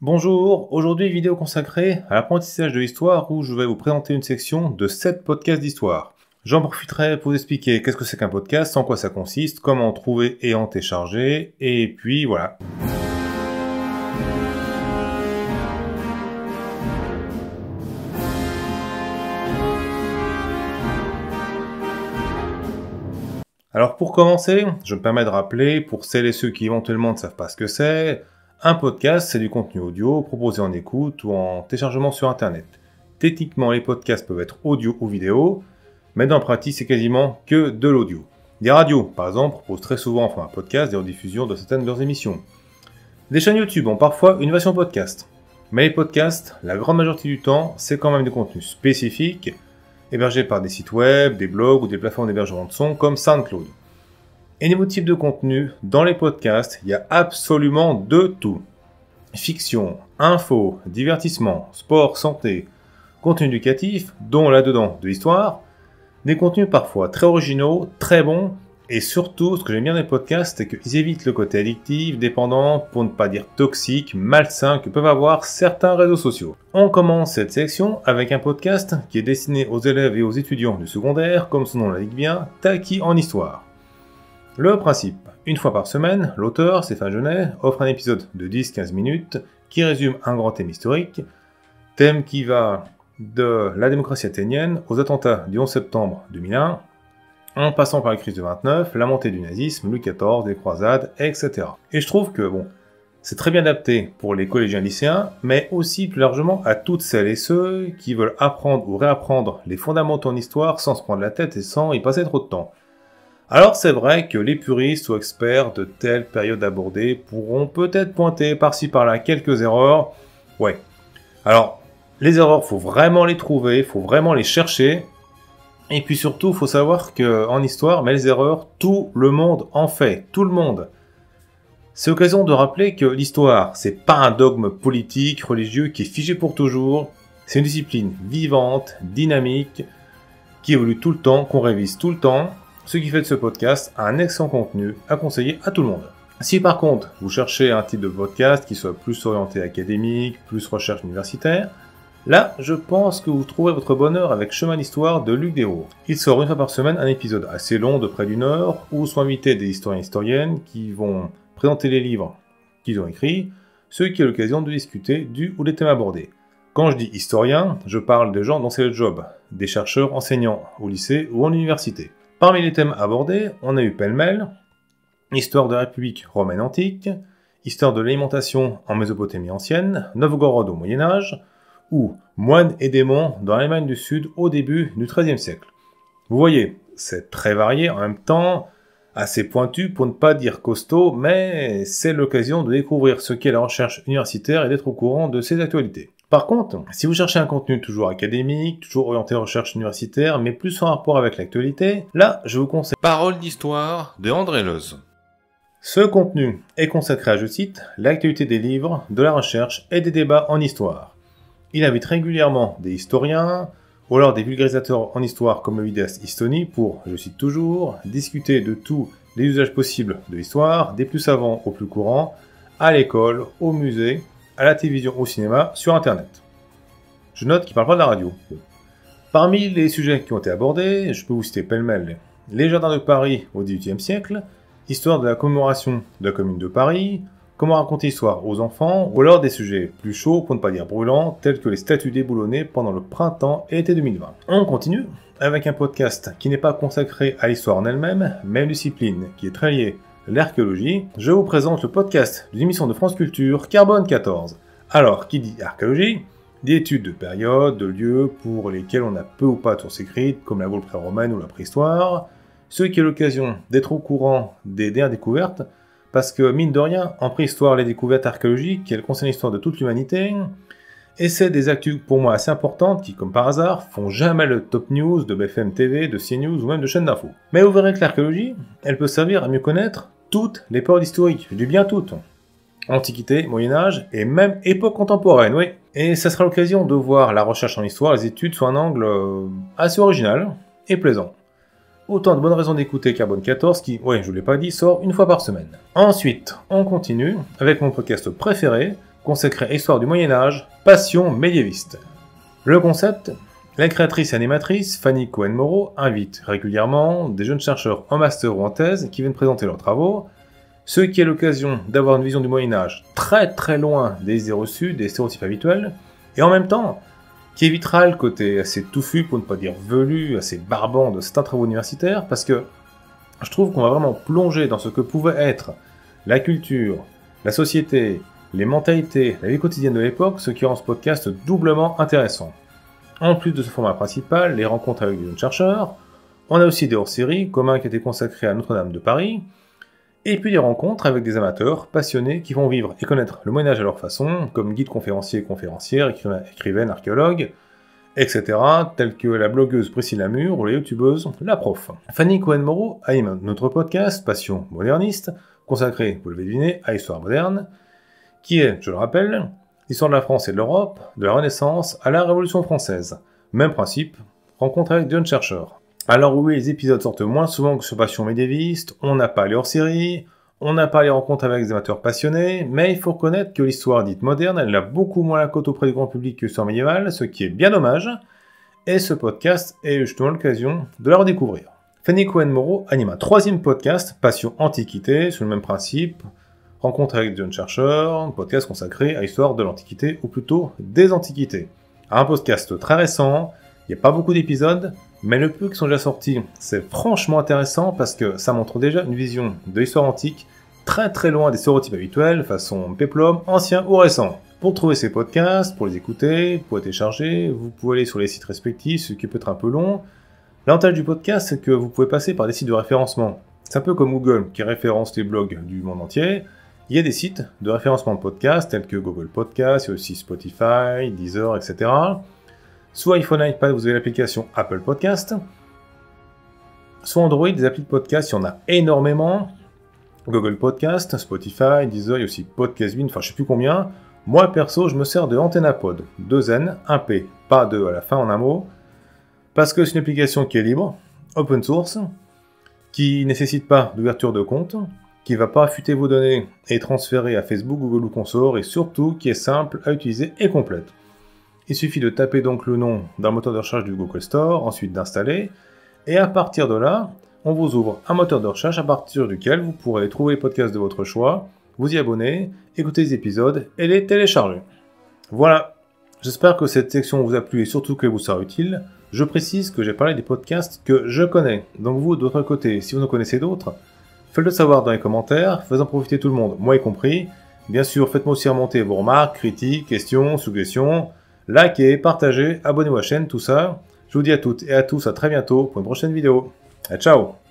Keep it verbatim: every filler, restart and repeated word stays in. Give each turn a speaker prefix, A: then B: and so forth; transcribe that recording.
A: Bonjour, aujourd'hui vidéo consacrée à l'apprentissage de l'histoire où je vais vous présenter une section de sept podcasts d'histoire. J'en profiterai pour vous expliquer qu'est-ce que c'est qu'un podcast, en quoi ça consiste, comment en trouver et en télécharger, et puis voilà. Alors pour commencer, je me permets de rappeler, pour celles et ceux qui éventuellement ne savent pas ce que c'est, un podcast, c'est du contenu audio proposé en écoute ou en téléchargement sur Internet. Techniquement, les podcasts peuvent être audio ou vidéo, mais dans la pratique, c'est quasiment que de l'audio. Des radios, par exemple, proposent très souvent en format podcast des rediffusions de certaines de leurs émissions. Des chaînes YouTube ont parfois une version podcast. Mais les podcasts, la grande majorité du temps, c'est quand même des contenus spécifiques, hébergés par des sites web, des blogs ou des plateformes d'hébergement de son comme SoundCloud. Et niveau type de contenu, dans les podcasts, il y a absolument de tout. Fiction, info, divertissement, sport, santé, contenu éducatif, dont là-dedans de l'histoire, des contenus parfois très originaux, très bons, et surtout, ce que j'aime bien dans les podcasts, c'est qu'ils évitent le côté addictif, dépendant, pour ne pas dire toxique, malsain que peuvent avoir certains réseaux sociaux. On commence cette section avec un podcast qui est destiné aux élèves et aux étudiants du secondaire, comme son nom l'indique bien, Taki en histoire. Le principe, une fois par semaine, l'auteur, Stéphane Genet, offre un épisode de dix à quinze minutes qui résume un grand thème historique, thème qui va de la démocratie athénienne aux attentats du onze septembre deux mille un, en passant par la crise de vingt-neuf, la montée du nazisme, Louis quatorze, les croisades, et cetera. Et je trouve que bon, c'est très bien adapté pour les collégiens lycéens, mais aussi plus largement à toutes celles et ceux qui veulent apprendre ou réapprendre les fondamentaux en histoire sans se prendre la tête et sans y passer trop de temps. Alors c'est vrai que les puristes ou experts de telle période abordée pourront peut-être pointer par-ci par-là quelques erreurs. Ouais. Alors, les erreurs, faut vraiment les trouver, faut vraiment les chercher. Et puis surtout, faut savoir qu'en histoire, mais les erreurs, tout le monde en fait. Tout le monde. C'est l'occasion de rappeler que l'histoire, c'est pas un dogme politique, religieux qui est figé pour toujours. C'est une discipline vivante, dynamique, qui évolue tout le temps, qu'on révise tout le temps. Ce qui fait de ce podcast un excellent contenu à conseiller à tout le monde. Si par contre, vous cherchez un type de podcast qui soit plus orienté académique, plus recherche universitaire, là, je pense que vous trouverez votre bonheur avec Chemin d'Histoire de Luc Desraux. Il sort une fois par semaine un épisode assez long de près d'une heure où sont invités des historiens et historiennes qui vont présenter les livres qu'ils ont écrits, ce qui est l'occasion de discuter du ou des thèmes abordés. Quand je dis historien, je parle de gens dont c'est le job, des chercheurs enseignants au lycée ou en université. Parmi les thèmes abordés, on a eu pêle-mêle, histoire de la République romaine antique, histoire de l'alimentation en Mésopotamie ancienne, Novgorod au Moyen-Âge, ou moines et démons dans l'Allemagne du Sud au début du treizième siècle. Vous voyez, c'est très varié, en même temps assez pointu pour ne pas dire costaud, mais c'est l'occasion de découvrir ce qu'est la recherche universitaire et d'être au courant de ses actualités. Par contre, si vous cherchez un contenu toujours académique, toujours orienté recherche universitaire, mais plus en rapport avec l'actualité, là, je vous conseille Parole d'histoire de André Leuze. Ce contenu est consacré à, je cite, l'actualité des livres, de la recherche et des débats en histoire. Il invite régulièrement des historiens, ou alors des vulgarisateurs en histoire comme le vidéaste Istoni pour, je cite toujours, discuter de tous les usages possibles de l'histoire, des plus savants aux plus courants, à l'école, au musée, à la télévision, au cinéma, sur Internet. Je note qu'il ne parle pas de la radio. Parmi les sujets qui ont été abordés, je peux vous citer pêle-mêle les jardins de Paris au dix-huitième siècle, histoire de la commémoration de la Commune de Paris, comment raconter l'histoire aux enfants, ou alors des sujets plus chauds, pour ne pas dire brûlants, tels que les statues déboulonnées pendant le printemps et été deux mille vingt. On continue avec un podcast qui n'est pas consacré à l'histoire en elle-même, mais à une discipline qui est très liée l'archéologie. Je vous présente le podcast d'une émission de France Culture, Carbone quatorze. Alors, qui dit archéologie, dit études de périodes, de lieux pour lesquels on a peu ou pas de sources écrites, comme la Gaule pré-romaine ou la préhistoire, ce qui est l'occasion d'être au courant des dernières découvertes, parce que, mine de rien, en préhistoire, les découvertes archéologiques, elles concernent l'histoire de toute l'humanité, et c'est des actus pour moi assez importantes qui, comme par hasard, font jamais le top news de B F M T V, de CNews ou même de chaînes d'infos. Mais vous verrez que l'archéologie, elle peut servir à mieux connaître toutes les périodes historiques, je dis bien toutes. Antiquité, Moyen-Âge et même époque contemporaine, oui. Et ça sera l'occasion de voir la recherche en histoire, les études sous un angle euh, assez original et plaisant. Autant de bonnes raisons d'écouter Carbone quatorze qui, ouais, je vous l'ai pas dit, sort une fois par semaine. Ensuite, on continue avec mon podcast préféré, consacré à l'histoire du Moyen-Âge, passion médiéviste. Le concept, la créatrice et animatrice Fanny Cohen-Moreau invite régulièrement des jeunes chercheurs en master ou en thèse qui viennent présenter leurs travaux, ce qui est l'occasion d'avoir une vision du Moyen-Âge très très loin des idées reçues, des stéréotypes habituels, et en même temps, qui évitera le côté assez touffu, pour ne pas dire velu, assez barbant de certains travaux universitaires, parce que je trouve qu'on va vraiment plonger dans ce que pouvait être la culture, la société, les mentalités, la vie quotidienne de l'époque, ce qui rend ce podcast doublement intéressant. En plus de ce format principal, les rencontres avec des jeunes chercheurs, on a aussi des hors-séries, comme un qui a été consacré à Notre-Dame de Paris, et puis des rencontres avec des amateurs passionnés qui vont vivre et connaître le Moyen-Âge à leur façon, comme guides conférenciers, conférencières, écrivaines, archéologues, et cetera, tels que la blogueuse Priscilla Mur ou la youtubeuse La Prof. Fanny Cohen-Moreau anime notre podcast Passion moderniste, consacré, vous l'avez deviné, à l'histoire moderne, qui est, je le rappelle, l'histoire de la France et de l'Europe, de la Renaissance à la Révolution française. Même principe, rencontre avec de jeunes chercheurs. Alors oui, les épisodes sortent moins souvent que sur Passion médiéviste, on n'a pas les hors-séries, on n'a pas les rencontres avec des amateurs passionnés, mais il faut reconnaître que l'histoire dite moderne, elle a beaucoup moins la cote auprès du grand public que l'histoire médiévale, ce qui est bien dommage, et ce podcast est justement l'occasion de la redécouvrir. Fanny Cohen-Moreau anime un troisième podcast, Passion Antiquité, sur le même principe, rencontre avec de jeunes chercheurs, un podcast consacré à l'histoire de l'Antiquité, ou plutôt des Antiquités. Un podcast très récent, il n'y a pas beaucoup d'épisodes, mais le peu qui sont déjà sortis, c'est franchement intéressant parce que ça montre déjà une vision de l'histoire antique très très loin des stéréotypes habituels, façon péplum, ancien ou récent. Pour trouver ces podcasts, pour les écouter, pour les télécharger, vous pouvez aller sur les sites respectifs, ce qui peut être un peu long. L'avantage du podcast, c'est que vous pouvez passer par des sites de référencement. C'est un peu comme Google qui référence les blogs du monde entier. Il y a des sites de référencement de podcasts tels que Google Podcasts, il y a aussi Spotify, Deezer, et cetera. Soit iPhone et iPad, vous avez l'application Apple Podcast. Soit Android, des applis de podcast, il y en a énormément. Google Podcast, Spotify, Deezer, il y a aussi Podcastbean, enfin je sais plus combien. Moi perso, je me sers de AntennaPod, deux N, un P, pas deux à la fin en un mot. Parce que c'est une application qui est libre, open source, qui nécessite pas d'ouverture de compte, qui ne va pas affûter vos données et transférer à Facebook, Google ou consort, et surtout qui est simple à utiliser et complète. Il suffit de taper donc le nom d'un moteur de recherche du Google Store, ensuite d'installer, et à partir de là, on vous ouvre un moteur de recherche à partir duquel vous pourrez trouver les podcasts de votre choix, vous y abonner, écouter les épisodes et les télécharger. Voilà, j'espère que cette section vous a plu et surtout qu'elle vous sera utile. Je précise que j'ai parlé des podcasts que je connais, donc vous, de votre côté, si vous en connaissez d'autres, faites-le savoir dans les commentaires, faisant profiter tout le monde, moi y compris. Bien sûr, faites-moi aussi remonter vos remarques, critiques, questions, suggestions. Likez, partagez, abonnez-vous à la chaîne, tout ça. Je vous dis à toutes et à tous à très bientôt pour une prochaine vidéo. Et ciao!